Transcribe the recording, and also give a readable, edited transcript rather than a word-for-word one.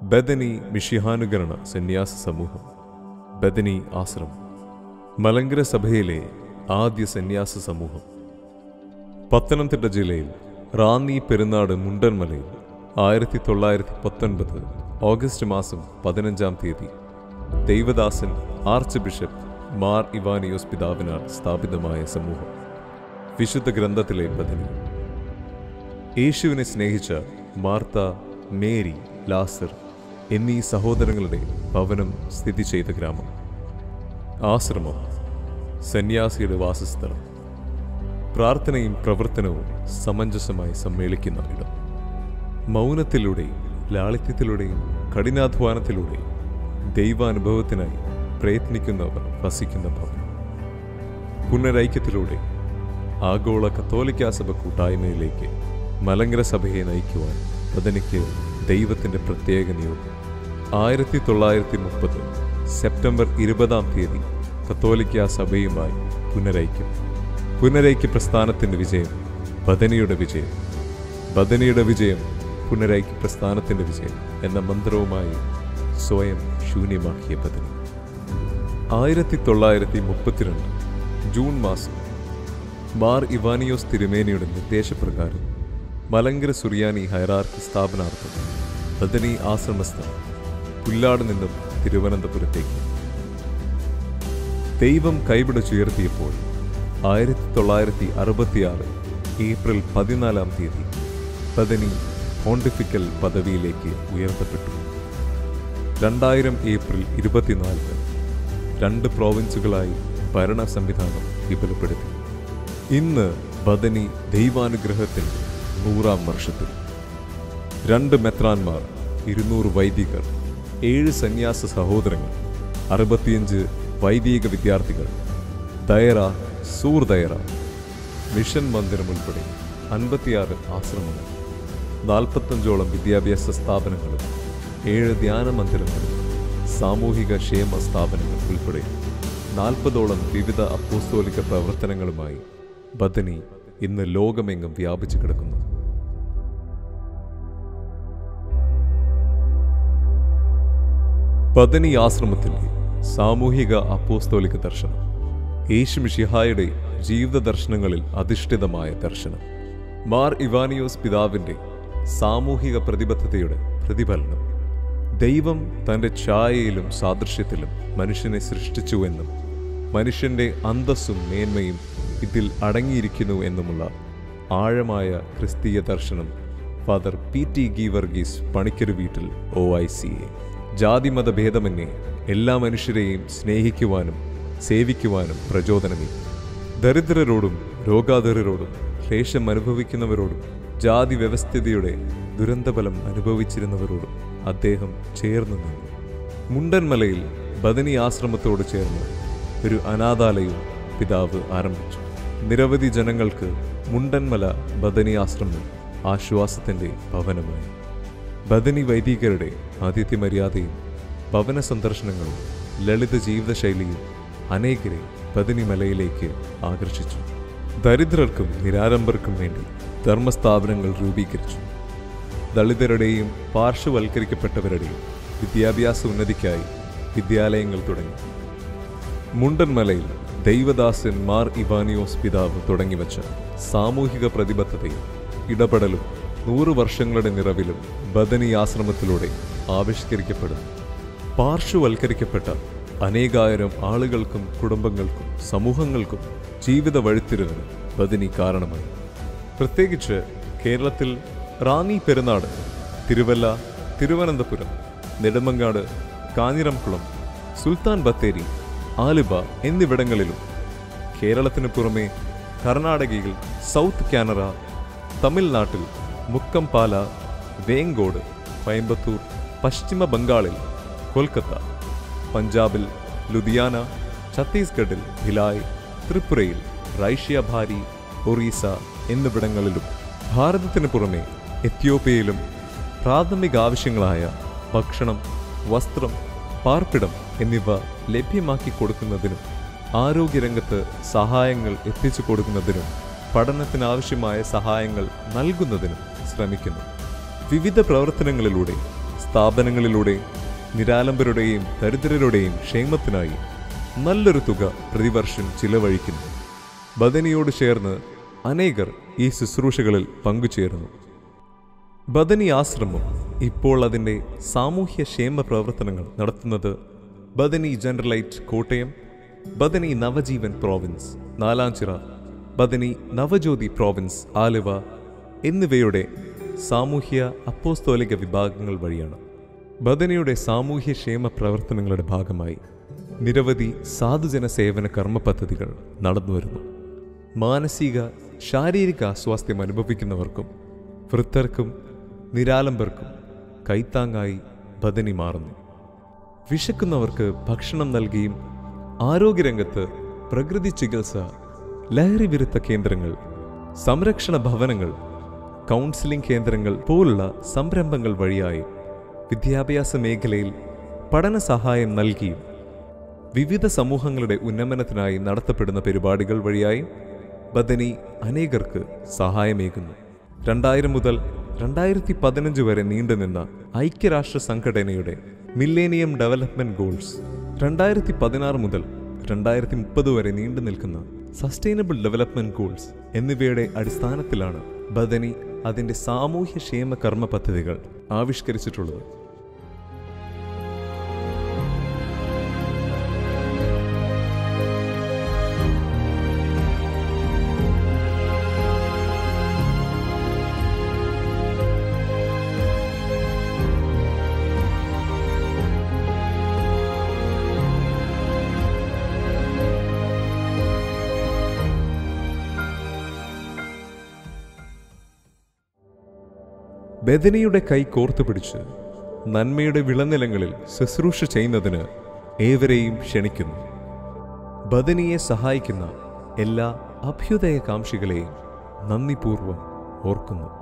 ബദനി മിഷിഹാനുകരണ സന്യാസ സമൂഹം, ബദനി ആശ്രമം, മലങ്കര സഭയിലെ ആദ്യ സന്യാസ സമൂഹം. പത്തനംതിട്ട ജില്ലയിൽ റാന്നി പെരുന്നാട് മുണ്ടൻമലയിൽ 1919 ഓഗസ്റ്റ് മാസം 15-ാം തീയതി ദൈവദാസൻ ആർച്ച് ബിഷപ്പ് മാർ ഇവാനിയോസ് പിതാവിനാൽ സ്ഥാപിതമായ സമൂഹം. വിശുദ്ധ ഗ്രന്ഥത്തിലെ ബദനി. യേശുവിനെ സ്നേഹിച്ച മാർത്ത, മേരി, ലാസർ എന്നീ സഹോദരങ്ങളുടെ ഭവനം സ്ഥിതി ചെയ്ത ഗ്രാമം. ആശ്രമം സന്യാസിയുടെ വാസസ്ഥലം. പ്രാർത്ഥനയും പ്രവർത്തനവും സമഞ്ജസമായി സമ്മേളിക്കുന്ന ഇടം. മൗനത്തിലൂടെയും ലാളിത്യത്തിലൂടെയും കഠിനാധ്വാനത്തിലൂടെയും ദൈവാനുഭവത്തിനായി പ്രയത്നിക്കുന്നവർ വസിക്കുന്ന ഭവനം. പുനരൈക്യത്തിലൂടെ ആഗോള കത്തോലിക്കാ സഭ കൂട്ടായ്മയിലേക്ക് മലങ്കര സഭയെ നയിക്കുവാൻ ബദനിക്ക് ദൈവത്തിൻ്റെ പ്രത്യേക നിയോഗം. 1930 സെപ്റ്റംബർ 20-ാം തീയതി കത്തോലിക്കാ സഭയുമായി പുനരൈക്യം. പുനരൈക്യ പ്രസ്ഥാനത്തിൻ്റെ വിജയം ബദനിയുടെ വിജയം, ബദനിയുടെ വിജയം പുനരൈക്യ പ്രസ്ഥാനത്തിൻ്റെ വിജയം എന്ന മന്ത്രവുമായി സ്വയം ശൂന്യമാക്കിയ ബദനി. 1932 ജൂൺ മാസം മാർ ഇവാനിയോസ് തിരുമേനിയുടെ നിർദ്ദേശപ്രകാരം മലങ്കര സുറിയാനി ഹൈറാർക്കി സ്ഥാപനാർത്ഥം ബദനി ആശ്രമസ്ഥ പുല്ലാട് നിന്നും തിരുവനന്തപുരത്തേക്ക് ദൈവം കൈപിടിച്ചുയർത്തിയപ്പോൾ 1966 ഏപ്രിൽ 14-ാം തീയതി ബദനി പോണ്ടിഫിക്കൽ പദവിയിലേക്ക് ഉയർത്തപ്പെട്ടു. 2000 ഏപ്രിൽ 24 2 പ്രോവിൻസുകളായി ഭരണ സംവിധാനം വിപുലപ്പെടുത്തി. ഇന്ന് ബദനി ദൈവാനുഗ്രഹത്തിൻ്റെ 100-ാം വർഷത്തിൽ 2 മെത്രാന്മാർ, 200 വൈദികർ, 7 സന്യാസ സഹോദരങ്ങൾ, 65 വൈദിക വിദ്യാർത്ഥികൾ, ദയറ, സൂർ ദയറ, മിഷൻ മന്ദിരം ഉൾപ്പെടെ 56 ആശ്രമങ്ങൾ, 45ഓളം വിദ്യാഭ്യാസ സ്ഥാപനങ്ങളും 7 ധ്യാന മന്ദിരങ്ങളും, സാമൂഹിക ക്ഷേമ സ്ഥാപനങ്ങൾ ഉൾപ്പെടെ 40ഓളം വിവിധ അപ്പോസ്തോലിക പ്രവർത്തനങ്ങളുമായി ബദനി ഇന്ന് ലോകമെങ്ങും വ്യാപിച്ചു കിടക്കുന്നു. ബദനി ആശ്രമത്തിൻ്റെ സാമൂഹിക അപ്പോസ്തോലിക ദർശനം. യേശു മിശിഹായുടെ ജീവിത ദർശനങ്ങളിൽ അധിഷ്ഠിതമായ ദർശനം. മാർ ഇവാനിയോസ് പിതാവിൻ്റെ സാമൂഹിക പ്രതിബദ്ധതയുടെ പ്രതിഫലനം. ദൈവം തൻ്റെ ഛായയിലും സാദൃശ്യത്തിലും മനുഷ്യനെ സൃഷ്ടിച്ചുവെന്നും മനുഷ്യൻ്റെ അന്തസ്സും മേന്മയും ഇതിൽ അടങ്ങിയിരിക്കുന്നു എന്നുമുള്ള ആഴമായ ക്രിസ്തീയ ദർശനം ഫാദർ PT ഗീവർഗീസ് പണിക്കരു വീട്ടിൽ OICA. ജാതിമത ഭേദമന്യേ എല്ലാ മനുഷ്യരെയും സ്നേഹിക്കുവാനും സേവിക്കുവാനും പ്രചോദനമേകി. ദരിദ്രരോടും രോഗാതുരരോടും ക്ലേശം അനുഭവിക്കുന്നവരോടും ജാതി വ്യവസ്ഥിതിയുടെ ദുരന്തഫലം അനുഭവിച്ചിരുന്നവരോടും അദ്ദേഹം ചേർന്ന് നിന്നു. മുണ്ടൻമലയിൽ ബദനി ആശ്രമത്തോട് ചേർന്ന് ഒരു അനാഥാലയവും പിതാവ് ആരംഭിച്ചു. നിരവധി ജനങ്ങൾക്ക് മുണ്ടൻമല ബദനി ആശ്രമം ആശ്വാസത്തിൻ്റെ ഭവനമായി. ബദനി വൈദികരുടെ ആതിഥ്യമര്യാദയും ഭവന സന്ദർശനങ്ങളും ലളിത ജീവിതശൈലിയും അനേകരെ ബദനി മലയിലേക്ക് ആകർഷിച്ചു. ദരിദ്രർക്കും നിരാലംബർക്കും വേണ്ടി ധർമ്മസ്ഥാപനങ്ങൾ രൂപീകരിച്ചു. ദളിതരുടെയും പാർശ്വവൽക്കരിക്കപ്പെട്ടവരുടെയും വിദ്യാഭ്യാസ ഉന്നതിക്കായി വിദ്യാലയങ്ങൾ തുടങ്ങി. മുണ്ടൻമലയിൽ ദൈവദാസൻ മാർ ഇവാനിയോസ് പിതാവ് തുടങ്ങിവെച്ച സാമൂഹിക പ്രതിബദ്ധതയും ഇടപെടലും 100 വർഷങ്ങളുടെ നിറവിലും ബദനി ആശ്രമത്തിലൂടെ ആവിഷ്കരിക്കപ്പെടുന്നു. പാർശ്വവൽക്കരിക്കപ്പെട്ട അനേകായിരം ആളുകൾക്കും കുടുംബങ്ങൾക്കും സമൂഹങ്ങൾക്കും ജീവിത വഴിത്തിരിവിന് ബദനി കാരണമായി. പ്രത്യേകിച്ച് കേരളത്തിൽ റാന്നി പെരുന്നാട്, തിരുവല്ല, തിരുവനന്തപുരം, നെടുമങ്ങാട്, കാഞ്ഞിരംകുളം, സുൽത്താൻ ബത്തേരി, ആലുവ എന്നിവിടങ്ങളിലും കേരളത്തിന് പുറമെ കർണാടകയിൽ സൗത്ത് കാനറ, തമിഴ്നാട്ടിൽ മുക്കംപാല, വേങ്കോട്, കോയമ്പത്തൂർ, പശ്ചിമ ബംഗാളിൽ കൊൽക്കത്ത, പഞ്ചാബിൽ ലുധിയാന, ഛത്തീസ്ഗഡിൽ ഭിലായ്, ത്രിപുരയിൽ റൈഷ്യാഭാരി, ഒറീസ എന്നിവിടങ്ങളിലും ഭാരതത്തിന് പുറമെ എത്യോപ്യയിലും പ്രാഥമിക ആവശ്യങ്ങളായ ഭക്ഷണം, വസ്ത്രം, പാർപ്പിടം എന്നിവ ലഭ്യമാക്കി കൊടുക്കുന്നതിനും ആരോഗ്യരംഗത്ത് സഹായങ്ങൾ എത്തിച്ചു കൊടുക്കുന്നതിനും പഠനത്തിനാവശ്യമായ സഹായങ്ങൾ നൽകുന്നതിനും ശ്രമിക്കുന്നു. വിവിധ പ്രവർത്തനങ്ങളിലൂടെ സ്ഥാപനങ്ങളിലൂടെ നിരാലംബരുടെയും ദരിദ്രരുടെയും ക്ഷേമത്തിനായി നല്ലൊരു തുക പ്രതിവർഷം ചിലവഴിക്കുന്നു. ബദനിയോട് ചേർന്ന് അനേകർ ഈ ശുശ്രൂഷകളിൽ പങ്കുചേരുന്നു. ബദനി ആശ്രമം ഇപ്പോൾ അതിൻ്റെ സാമൂഹ്യ ക്ഷേമ പ്രവർത്തനങ്ങൾ നടത്തുന്നത് Bethany generalate Kottayam, Bethany Navajeevan province Nalanchira, Bethany Navajyothi province Aluva എന്നിവയുടെ സാമൂഹ്യ അപ്പോസ്തോലിക വിഭാഗങ്ങൾ വഴിയാണ്. ബദനിയുടെ സാമൂഹ്യ ക്ഷേമ പ്രവർത്തനങ്ങളുടെ ഭാഗമായി നിരവധി സാധുജന സേവന കർമ്മ പദ്ധതികൾ നടന്നുവരുന്നു. മാനസിക ശാരീരിക അസ്വാസ്ഥ്യം അനുഭവിക്കുന്നവർക്കും വൃദ്ധർക്കും നിരാലംബർക്കും കൈത്താങ്ങായി ബദനി മാറുന്നു. വിശക്കുന്നവർക്ക് ഭക്ഷണം നൽകിയും ആരോഗ്യരംഗത്ത് പ്രകൃതി ചികിത്സ, ലഹരി വിരുദ്ധ കേന്ദ്രങ്ങൾ, സംരക്ഷണ ഭവനങ്ങൾ, കൗൺസിലിംഗ് കേന്ദ്രങ്ങൾ പോലുള്ള സംരംഭങ്ങൾ വഴിയായി വിദ്യാഭ്യാസ മേഖലയിൽ പഠന സഹായം നൽകിയും വിവിധ സമൂഹങ്ങളുടെ ഉന്നമനത്തിനായി നടത്തപ്പെടുന്ന പരിപാടികൾ വഴിയായി ബദനി അനേകർക്ക് സഹായമേകുന്നു. 2000 മുതൽ 2015 വരെ നീണ്ടുനിന്ന ഐക്യരാഷ്ട്ര സംഘടനയുടെ മില്ലേനിയം ഡെവലപ്മെന്റ് ഗോൾസ്, 2016 മുതൽ 2030 വരെ നീണ്ടു നിൽക്കുന്ന സസ്റ്റൈനബിൾ ഡെവലപ്മെന്റ് ഗോൾസ് എന്നിവയുടെ അടിസ്ഥാനത്തിലാണ് ബദനി അതിൻ്റെ സാമൂഹ്യ ക്ഷേമ കർമ്മ പദ്ധതികൾ ആവിഷ്കരിച്ചിട്ടുള്ളത്. ബദനിയുടെ കൈ കോർത്തു പിടിച്ച് നന്മയുടെ വിളനിലങ്ങളിൽ ശുശ്രൂഷ ചെയ്യുന്നതിന് ഏവരെയും ക്ഷണിക്കുന്നു. ബദനിയെ സഹായിക്കുന്ന എല്ലാ അഭ്യുദയകാംക്ഷികളെയും നന്ദിപൂർവ്വം ഓർക്കുന്നു.